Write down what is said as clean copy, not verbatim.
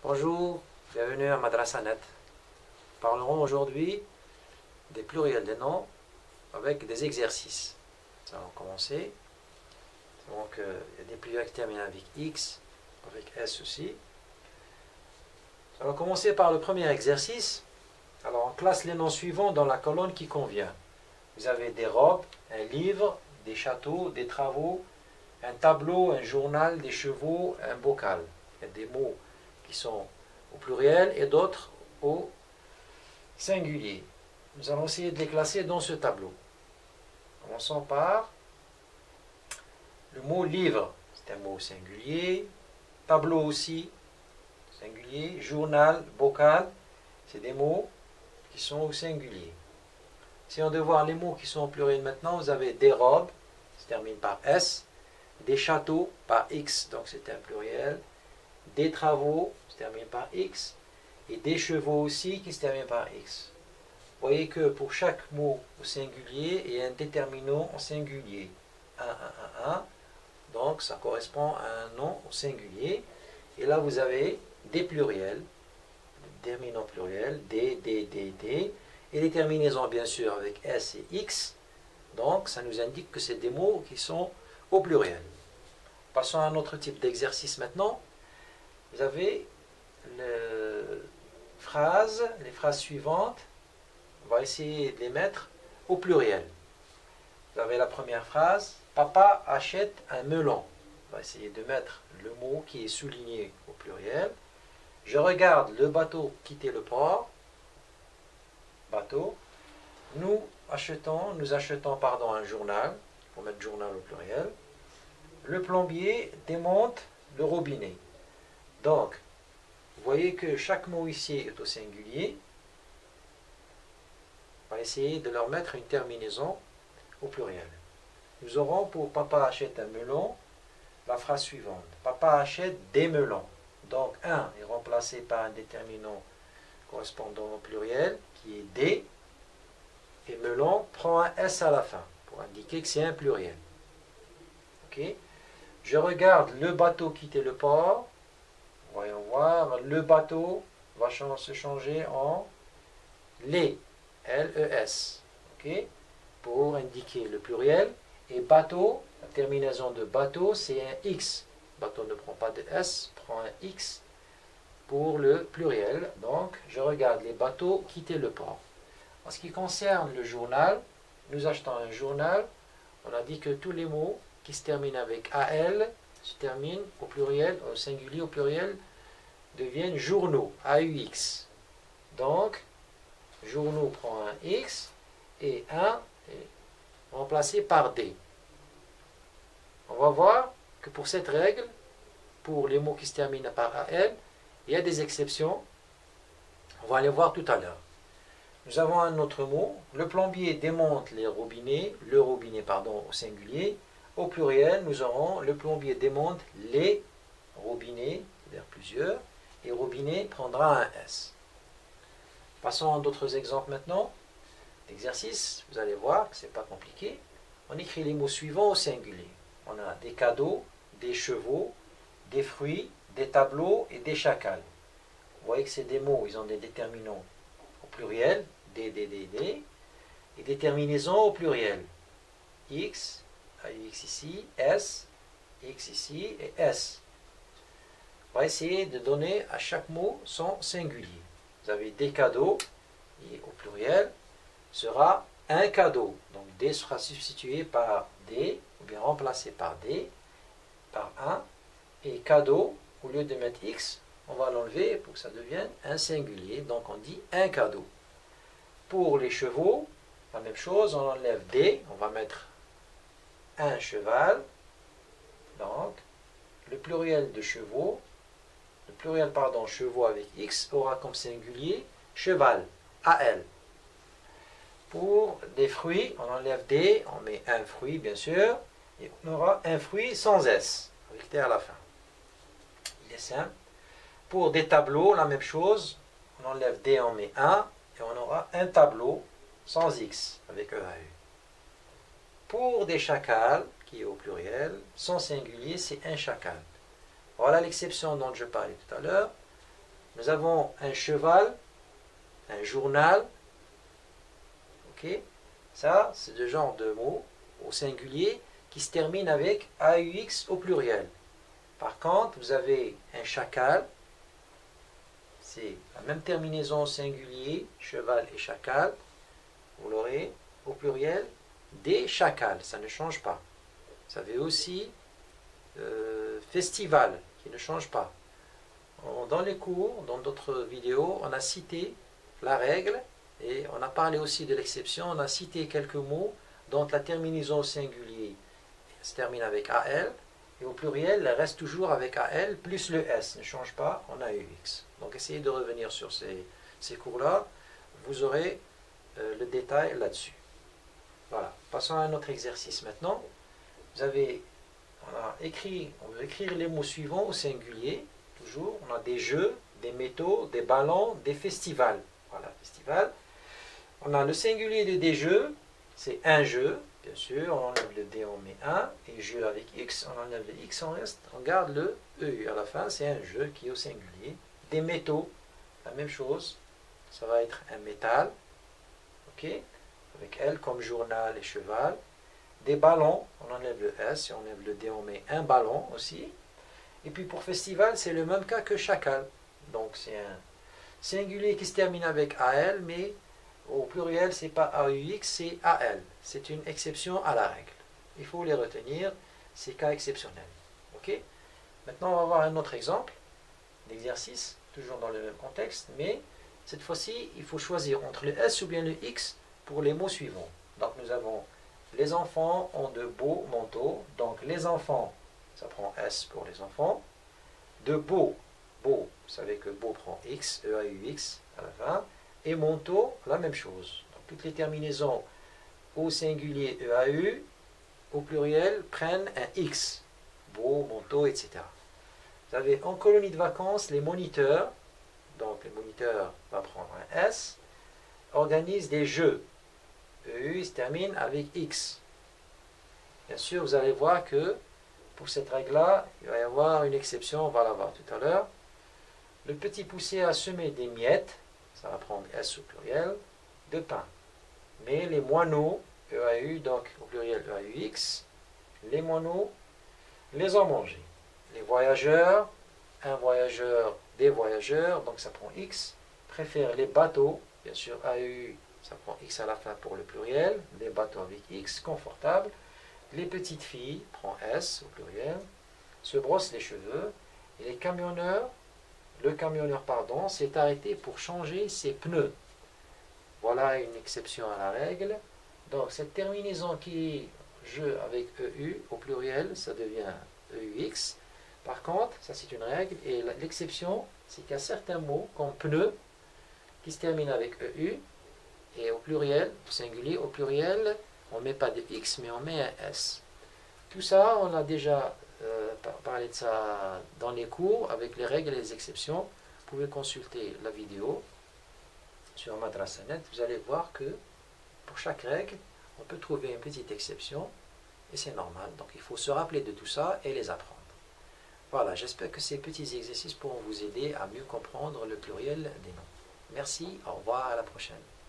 Bonjour, bienvenue à Madrasanet. Parlerons aujourd'hui des pluriels des noms avec des exercices. Nous allons commencer. Donc, il y a des pluriels qui terminent avec X, avec S aussi. Nous allons commencer par le premier exercice. Alors, on classe les noms suivants dans la colonne qui convient. Vous avez des robes, un livre, des châteaux, des travaux, un tableau, un journal, des chevaux, un bocal. Il y a des mots qui sont au pluriel et d'autres au singulier. Nous allons essayer de les classer dans ce tableau. Commençons par le mot livre, c'est un mot singulier. Tableau aussi, singulier. Journal, bocal, c'est des mots qui sont au singulier. Si on doit voir les mots qui sont au pluriel maintenant, vous avez des robes, ça se termine par S, des châteaux par X, donc c'est un pluriel, des travaux, ça se termine par X, et des chevaux aussi qui se terminent par X. Vous voyez que pour chaque mot au singulier, il y a un déterminant au singulier. Un. Donc ça correspond à un nom au singulier. Et là vous avez des pluriels, déterminants pluriels, des, et des terminaisons bien sûr avec S et X. Donc ça nous indique que c'est des mots qui sont au pluriel. Passons à un autre type d'exercice maintenant. Vous avez les phrases suivantes. On va essayer de les mettre au pluriel. Vous avez la première phrase. Papa achète un melon. On va essayer de mettre le mot qui est souligné au pluriel. Je regarde le bateau quitter le port. Bateau. Nous achetons un journal. Il faut mettre journal au pluriel. Le plombier démonte le robinet. Donc, vous voyez que chaque mot ici est au singulier. On va essayer de leur mettre une terminaison au pluriel. Nous aurons pour papa achète un melon, la phrase suivante. Papa achète des melons. Donc, un est remplacé par un déterminant correspondant au pluriel, qui est des. Et melon prend un S à la fin, pour indiquer que c'est un pluriel. Ok. Je regarde le bateau quitter le port. Voyons voir, le bateau va se changer en les, L-E-S, ok, pour indiquer le pluriel. Et bateau, la terminaison de bateau, c'est un X. Bateau ne prend pas de S, prend un X pour le pluriel. Donc, je regarde les bateaux quitter le port. En ce qui concerne le journal, nous achetons un journal. On a dit que tous les mots qui se terminent avec AL se terminent au pluriel, au singulier, au pluriel, deviennent journaux, AUX. Donc, journaux prend un X et un est remplacé par D. On va voir que pour cette règle, pour les mots qui se terminent par AL, il y a des exceptions. On va les voir tout à l'heure. Nous avons un autre mot. Le plombier démonte les robinets, le robinet, pardon, au singulier. Au pluriel, nous aurons le plombier démonte les robinets, c'est-à-dire plusieurs, et robinet prendra un S. Passons à d'autres exemples maintenant. D'exercice, vous allez voir que ce n'est pas compliqué. On écrit les mots suivants au singulier. On a des cadeaux, des chevaux, des fruits, des tableaux et des chacals. Vous voyez que c'est des mots, ils ont des déterminants au pluriel, des, et des terminaisons au pluriel. X, AX ici, S, X ici et S. On va essayer de donner à chaque mot son singulier. Vous avez des cadeaux, et au pluriel, sera un cadeau. Donc D sera substitué par D, ou bien remplacé par D, par un. Et cadeau, au lieu de mettre X, on va l'enlever pour que ça devienne un singulier. Donc on dit un cadeau. Pour les chevaux, la même chose, on enlève D, on va mettre un cheval. Donc, le pluriel de chevaux, chevaux avec X aura comme singulier cheval, AL. Pour des fruits, on enlève D, on met un fruit bien sûr, et on aura un fruit sans S, avec T à la fin. Il est simple. Pour des tableaux, la même chose, on enlève D, on met 1, et on aura un tableau sans X, avec EAU. Pour des chacals, qui est au pluriel, son singulier, c'est un chacal. Voilà l'exception dont je parlais tout à l'heure. Nous avons un cheval, un journal. Ok? Ça, c'est le genre de mots au singulier qui se termine avec AUX au pluriel. Par contre, vous avez un chacal. C'est la même terminaison au singulier, cheval et chacal. Vous l'aurez au pluriel, des chacals, ça ne change pas. Vous avez aussi festival, qui ne change pas. Dans les cours, dans d'autres vidéos, on a cité la règle et on a parlé aussi de l'exception. On a cité quelques mots dont la terminaison au singulier se termine avec AL et au pluriel, elle reste toujours avec AL plus le S, ne change pas en AUX. Donc essayez de revenir sur ces cours-là, vous aurez le détail là-dessus. Voilà, passons à un autre exercice maintenant. On va écrire les mots suivants au singulier, toujours. On a des jeux, des métaux, des ballons, des festivals. Voilà, festival. On a le singulier de des jeux, c'est un jeu, bien sûr, on enlève le D, on met 1, et jeu avec X, on enlève le X, on garde le EU à la fin, c'est un jeu qui est au singulier. Des métaux, la même chose, ça va être un métal, ok, avec L comme journal et cheval. Des ballons, on enlève le S, et on enlève le D, on met un ballon aussi. Et puis pour festival, c'est le même cas que chacal. Donc c'est un singulier qui se termine avec AL, mais au pluriel, c'est pas AUX, c'est AL. C'est une exception à la règle. Il faut les retenir, c'est cas exceptionnel. Ok? Maintenant, on va voir un autre exemple d'exercice, toujours dans le même contexte, mais cette fois-ci, il faut choisir entre le S ou bien le X pour les mots suivants. Donc nous avons les enfants ont de beaux manteaux. Donc les enfants, ça prend S pour les enfants. De beaux, beau, vous savez que beau prend X, E-A-U-X à la fin. Et manteau, la même chose. Donc, toutes les terminaisons au singulier EAU, au pluriel, prennent un X. Beau, manteau, etc. Vous avez en colonie de vacances les moniteurs. Donc, les moniteurs vont prendre un S. Organisent des jeux. EU se termine avec X. Bien sûr, vous allez voir que pour cette règle-là, il va y avoir une exception, on va la voir tout à l'heure. Le petit poussé a semé des miettes. Ça va prendre S au pluriel, de pain. Mais les moineaux, EAU, donc au pluriel EAUX, les moineaux les ont mangés. Les voyageurs, un voyageur, des voyageurs, donc ça prend X, préfèrent les bateaux, bien sûr AEU, ça prend X à la fin pour le pluriel, les bateaux avec X, confortable. Les petites filles, prend S au pluriel, se brossent les cheveux, et les camionneurs, le camionneur, pardon, s'est arrêté pour changer ses pneus. Voilà une exception à la règle. Donc cette terminaison qui est jeu avec EU au pluriel, ça devient EUX. Par contre, ça c'est une règle, et l'exception, c'est qu'il y a certains mots comme pneu qui se terminent avec EU, et au pluriel, au singulier, au pluriel, on ne met pas de X, mais on met un S. Tout ça, on a déjà parlé de ça dans les cours, avec les règles et les exceptions. Vous pouvez consulter la vidéo sur Madrasa.net. Vous allez voir que pour chaque règle, on peut trouver une petite exception, et c'est normal. Donc il faut se rappeler de tout ça et les apprendre. Voilà, j'espère que ces petits exercices pourront vous aider à mieux comprendre le pluriel des noms. Merci, au revoir, à la prochaine.